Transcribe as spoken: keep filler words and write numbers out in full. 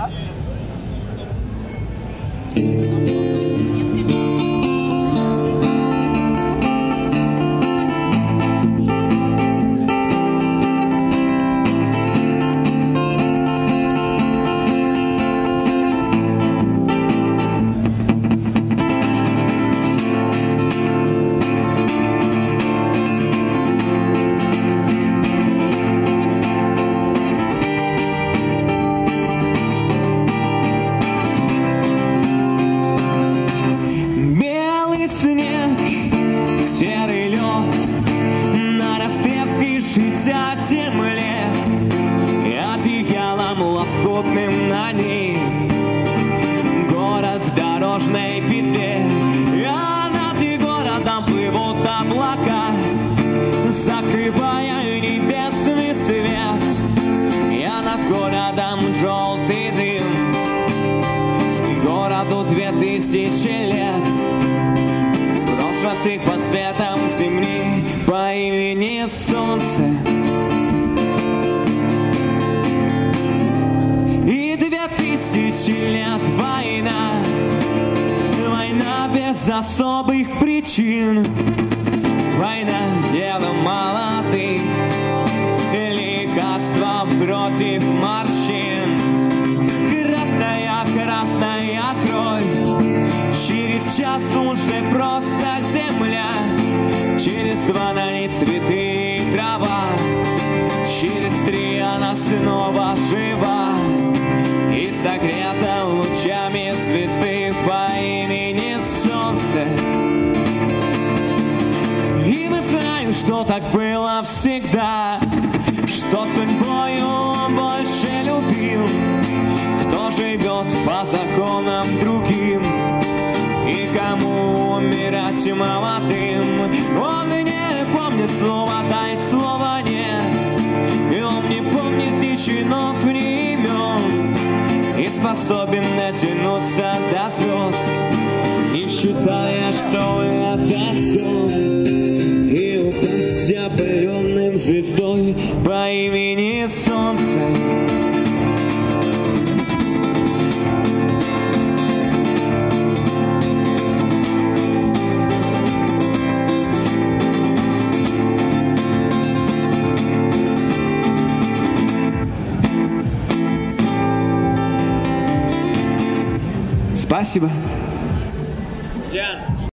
На ней город в дорожной петле, а над городом плывут облака, закрывая небесный свет. Я над городом желтый дым, городу две тысячи лет, прожитых под светом земли по имени Солнце. Тысячи лет война, война без особых причин, война делом молодых, лекарства против морщин. Красная, красная кровь, через час уже просто земля, через два на ней цветы и трава, через три она снова жива и согрета лучами звезды по имени Солнце. И мы знаем, что так было всегда, что судьбою больше любим, кто живет по законам другим, и кому умирать молодым. Он не помнит слова «дай», слова «нет», и он не помнит ни чинов, ни имен, и способен натянуться до слез, не считая, что это сон, и упасть опаленным звездой по имени Солнце. Спасибо.